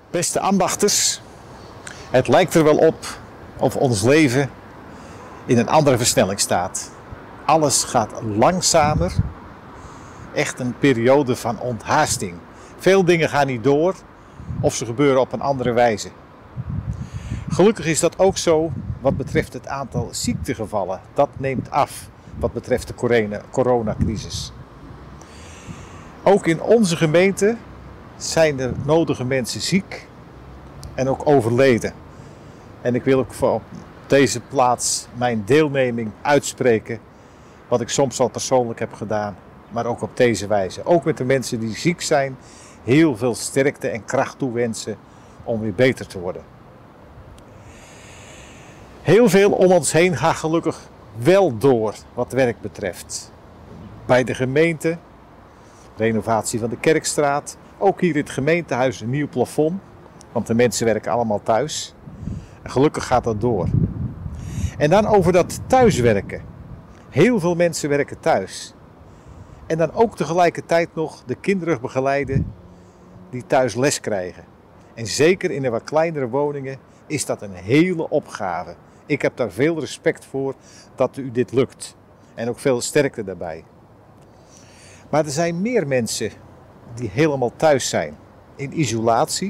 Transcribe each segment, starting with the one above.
Beste ambachters, het lijkt er wel op of ons leven in een andere versnelling staat. Alles gaat langzamer, echt een periode van onthaasting. Veel dingen gaan niet door of ze gebeuren op een andere wijze. Gelukkig is dat ook zo wat betreft het aantal ziektegevallen. Dat neemt af wat betreft de coronacrisis. Ook in onze gemeente zijn er nodige mensen ziek en ook overleden. En ik wil ook op deze plaats mijn deelneming uitspreken, wat ik soms al persoonlijk heb gedaan, maar ook op deze wijze. Ook met de mensen die ziek zijn, heel veel sterkte en kracht toewensen om weer beter te worden. Heel veel om ons heen gaat gelukkig wel door wat werk betreft. Bij de gemeente, renovatie van de Kerkstraat, ook hier in het gemeentehuis een nieuw plafond, want de mensen werken allemaal thuis. En gelukkig gaat dat door. En dan over dat thuiswerken. Heel veel mensen werken thuis. En dan ook tegelijkertijd nog de kinderen begeleiden die thuis les krijgen. En zeker in de wat kleinere woningen is dat een hele opgave. Ik heb daar veel respect voor dat u dit lukt. En ook veel sterkte daarbij. Maar er zijn meer mensen die helemaal thuis zijn. In isolatie.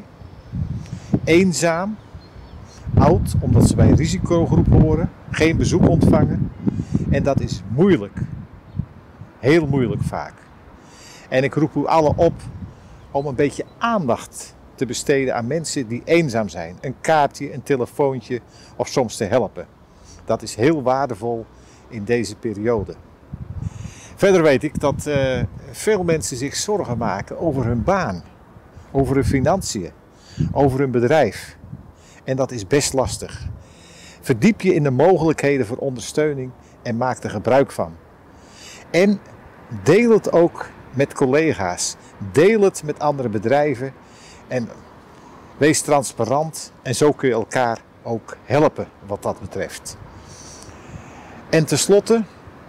Eenzaam. Oud, omdat ze bij een risicogroep horen. Geen bezoek ontvangen. En dat is moeilijk. Heel moeilijk vaak. En ik roep u allen op om een beetje aandacht te besteden aan mensen die eenzaam zijn. Een kaartje, een telefoontje of soms te helpen. Dat is heel waardevol in deze periode. Verder weet ik dat veel mensen zich zorgen maken over hun baan, over hun financiën, over hun bedrijf. En dat is best lastig. Verdiep je in de mogelijkheden voor ondersteuning en maak er gebruik van. En deel het ook met collega's. Deel het met andere bedrijven. En wees transparant. En zo kun je elkaar ook helpen wat dat betreft. En tenslotte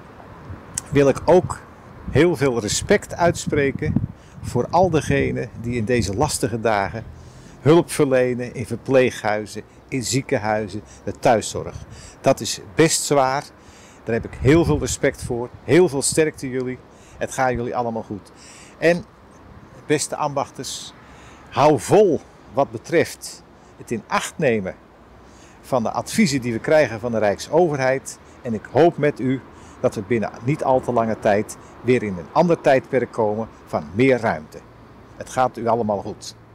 wil ik ook heel veel respect uitspreken voor al degenen die in deze lastige dagen hulp verlenen in verpleeghuizen, in ziekenhuizen, de thuiszorg. Dat is best zwaar. Daar heb ik heel veel respect voor. Heel veel sterkte jullie. Het gaat jullie allemaal goed. En beste ambachters, hou vol wat betreft het in acht nemen van de adviezen die we krijgen van de Rijksoverheid. En ik hoop met u dat we binnen niet al te lange tijd weer in een ander tijdperk komen van meer ruimte. Het gaat u allemaal goed.